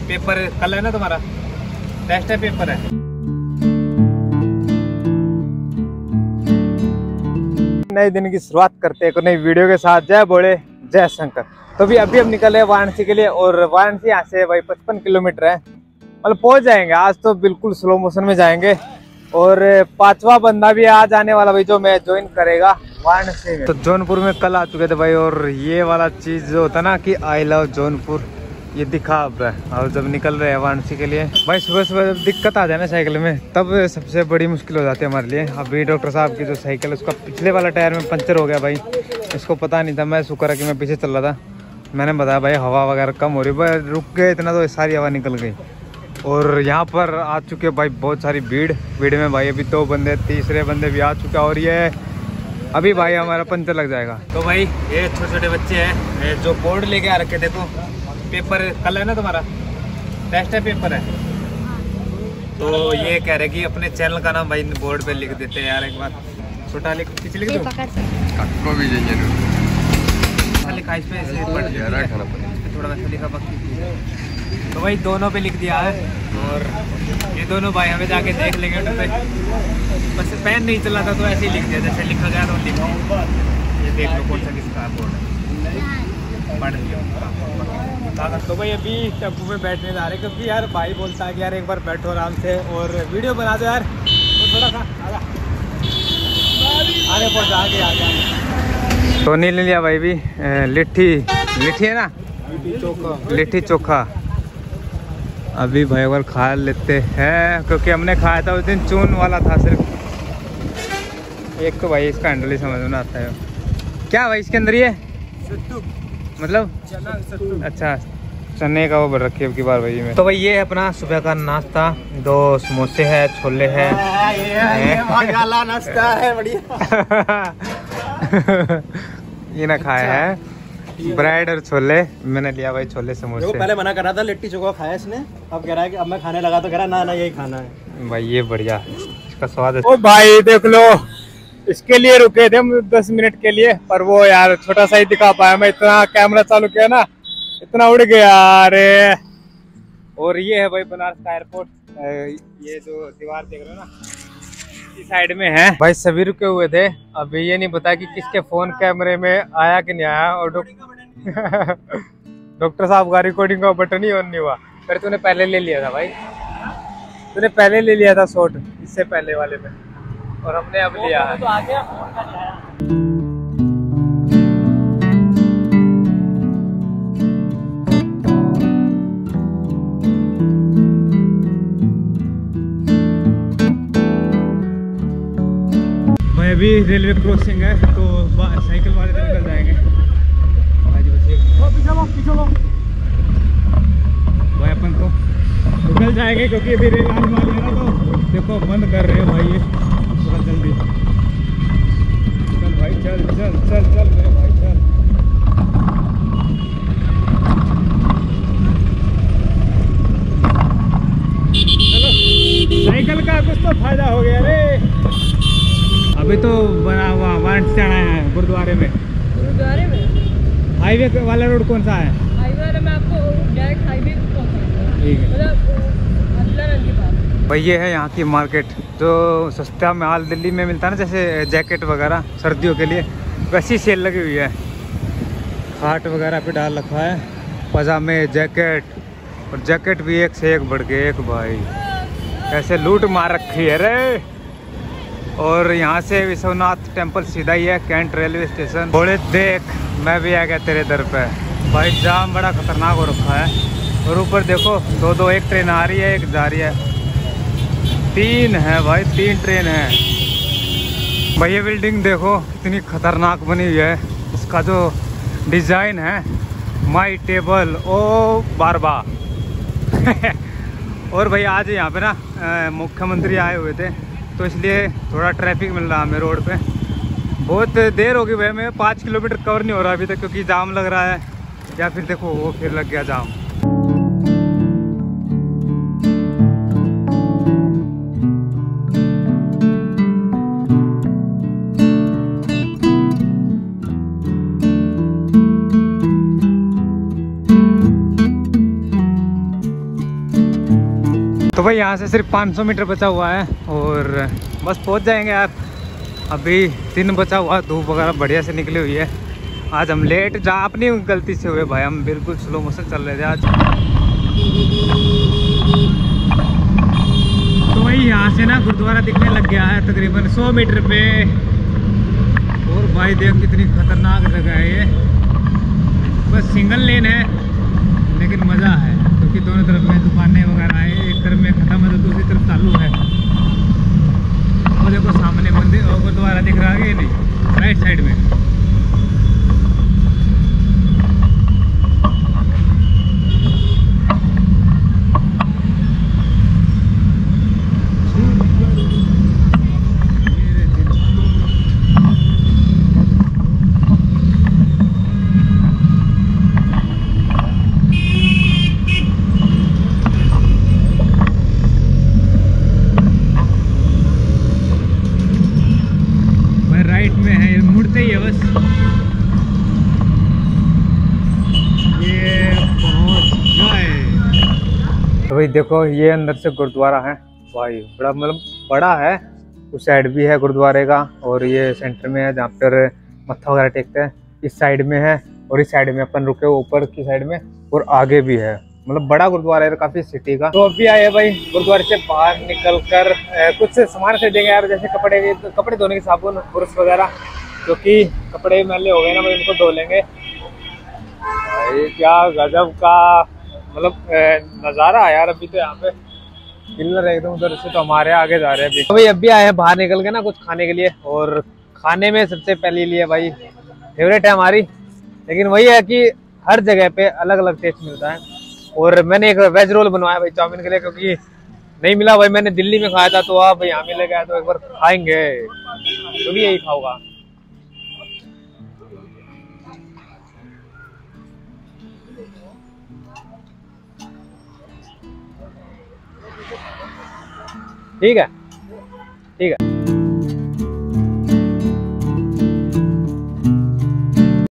Paper कल है ना तुम्हारा, टेस्ट है, पेपर है। नए दिन की शुरुआत करते हैं नई वीडियो के साथ। जय भोले जय शंकर। तो अभी हम निकले वाराणसी के लिए, और वाराणसी यहाँ से भाई 55 किलोमीटर है, मतलब पहुंच जाएंगे। आज तो बिल्कुल स्लो मोशन में जाएंगे, और 5वां बंदा भी आज आने वाला भाई, जो मैं ज्वाइन करेगा वाराणसी में। तो जौनपुर में कल आ चुके थे भाई, और ये वाला चीज जो होता ना कि आई लव जौनपुर, ये दिखा अब रहा है। और जब निकल रहे हैं वाराणसी के लिए भाई, सुबह सुबह दिक्कत आ जाए ना साइकिल में, तब सबसे बड़ी मुश्किल हो जाती है हमारे लिए। अभी डॉक्टर साहब की जो साइकिल, उसका पिछले वाला टायर में पंचर हो गया भाई, इसको पता नहीं था। मैं शुक्र है कि मैं पीछे चल रहा था, मैंने बताया भाई हवा वगैरह कम हो रही है, रुक गए इतना तो सारी हवा निकल गई। और यहाँ पर आ चुके भाई बहुत सारी भीड़ में भाई, अभी 2 बंदे, तीसरे बंदे भी आ चुके, और ये अभी भाई हमारा पंचर लग जाएगा। तो भाई ये छोटे छोटे बच्चे हैं जो बोर्ड लेके आ रखे, देखो पेपर कल है ना तुम्हारा, टेस्ट है, पेपर है। तो ये कह रहे कि अपने चैनल का नाम भाई बोर्ड पे लिख देते हैं यार, एक बार छोटा लिख दूं, लिखा इस पे थोड़ा वैसे लिखा बाकी। तो भाई दोनों पे लिख दिया है, और ये दोनों भाई हमें जाके देख लेंगे तो पे। बस पेन नहीं चला था तो ऐसे ही लिख दिया, जैसे लिखा गया तो लिखा। ये देख लो कौन सा किसका बोर्ड है, पढ़ लिया। तो भाई अभी टेम्पो में बैठने जा रहे, क्योंकि यार भाई बोलता है कि यार एक बार बैठो आराम से और वीडियो बना दो यार, तो थोड़ा सा आगे पहुँचा आगे। तो नहीं ले लिया भाई भी लिट्टी है ना, लिट्टी चोखा। अभी भाई एक बार खा लेते हैं, क्योंकि हमने खाया था उस दिन चून वाला था सिर्फ। एक तो भाई इसका हैंडल ही समझ में आता है क्या भाई इसके अंदर, ये मतलब चना, अच्छा चने का वो भर रखी है की बार भाई में। तो भाई ये है अपना सुबह का नाश्ता, 2 समोसे है, छोले है, नाश्ता है बढ़िया। ये ना खाया है ब्रेड और छोले, मैंने लिया भाई छोले समोसे। पहले मना कर रहा था लिट्टी चोखा खाया इसने, अब कह रहा है कि अब मैं खाने लगा, तो कह रहा ना यही खाना है भाई। ये बढ़िया है, इसका स्वाद है। ओ भाई देख लो, इसके लिए रुके थे हम 10 मिनट के लिए, पर वो यार छोटा सा ही दिखा पाया। मैं इतना कैमरा चालू किया ना, इतना उड़ गया अरे। और ये है भाई बनारस का एयरपोर्ट, ये जो दीवार देख रहे हो ना, इस साइड में है भाई। सभी रुके हुए थे, अभी ये नहीं पता कि किसके फोन कैमरे में आया कि नहीं आया। और डॉक्टर साहब का रिकॉर्डिंग का बटन ही ऑन नहीं हुआ। फिर तूने पहले ले लिया था भाई, तूने पहले ले लिया था शॉट इससे पहले वाले में, और हमने अब लिया है। भाई अभी रेलवे क्रॉसिंग है, तो साइकिल वाले तो निकल जाएंगे भाई, अपन तो निकल जाएंगे क्योंकि अभी रेल आने वाली है ना। तो देखो बंद कर रहे हैं भाई ये, थोड़ा जल्दी चल भाई, चल चल चल चल मेरे भाई चल। चलो साइकिल का कुछ तो फायदा हो गया रे। अभी तो बना हुआ वाराणसी से आना है गुरुद्वारे में। हाईवे वाला रोड कौन सा है? हाईवे वाला मैं आपको डायरेक्ट हाईवे ठीक है, मतलब भाई। ये है यहाँ की मार्केट, जो सस्ता माल दिल्ली में मिलता है ना, जैसे जैकेट वगैरह सर्दियों के लिए, वैसी सेल लगी हुई है। खाट वगैरह पे डाल रखा है, पजामे, जैकेट, और जैकेट भी एक से एक बढ़ के एक भाई, ऐसे लूट मार रखी है रे। और यहाँ से विश्वनाथ टेम्पल सीधा ही है, कैंट रेलवे स्टेशन। थोड़े देख मैं भी आ गया तेरे दर पे भाई, जाम बड़ा खतरनाक हो रखा है। और ऊपर देखो 2-2, एक ट्रेन आ रही है, एक जा रही है, 3 है भाई, 3 ट्रेन है भाई। ये बिल्डिंग देखो कितनी खतरनाक बनी हुई है, इसका जो डिजाइन है, माई टेबल ओ बारबा। और भाई आज यहाँ पे ना मुख्यमंत्री आए हुए थे, तो इसलिए थोड़ा ट्रैफिक मिल रहा है हमें रोड पे। बहुत देर होगी भाई, मैं 5 किलोमीटर कवर नहीं हो रहा अभी तक, क्योंकि जाम लग रहा है, या फिर देखो वो फिर लग गया जाम। तो भाई यहाँ से सिर्फ 500 मीटर बचा हुआ है और बस पहुँच जाएंगे आप। अभी 3 बचा हुआ, धूप वगैरह बढ़िया से निकली हुई है। आज हम लेट जा अपनी गलती से हुए भाई, हम बिल्कुल स्लो मोशन चल रहे थे आज। तो भाई यहाँ से ना गुरुद्वारा दिखने लग गया है तकरीबन 100 मीटर पे। और भाई देख कितनी खतरनाक जगह है ये। बस सिंगल लेन है लेकिन मज़ा है क्योंकि दोनों तरफ में दुकानें वगैरह है। एक तरफ में ख़त्म है तो दूसरी तरफ चालू है। वो देखो सामने मंदिर और गुरुद्वारा दिख रहा है, नहीं राइट साइड में। राइट में है, मुड़ते ही है बस। ये पहुंच गए। तो भाई देखो ये अंदर से गुरुद्वारा है भाई, बड़ा मतलब बड़ा है। उस साइड भी है गुरुद्वारे का और ये सेंटर में है जहाँ पर मत्था वगैरह टेकते हैं। इस साइड में है और इस साइड में अपन रुके ऊपर की साइड में, और आगे भी है। मतलब बड़ा गुरुद्वारा है काफी सिटी का। तो अभी आए भाई गुरुद्वारे से बाहर निकल कर कुछ सामान खरीदेंगे यार, जैसे कपड़े धोने के साबुन, ब्रश वगैरह, क्योंकि कपड़े मैले हो गए ना, भाई उनको धो लेंगे। भाई क्या गजब का मतलब नज़ारा है यार। अभी तो यहाँ पे पिलर एकदम उधर से तो हमारे आगे जा रहे हैं अभी। अभी आए हैं बाहर निकल के ना कुछ खाने के लिए, और खाने में सबसे पहले लिए भाई फेवरेट है हमारी, लेकिन वही है कि हर जगह पे अलग अलग टेस्ट मिलता है। और मैंने एक वेज रोल बनवाया भाई चाउमीन के लिए, क्योंकि नहीं मिला भाई। मैंने दिल्ली में खाया था तो आप भाई यहाँ मिलेगा तो एक बार खाएंगे, तो भी यही खाऊंगा। ठीक है ठीक है।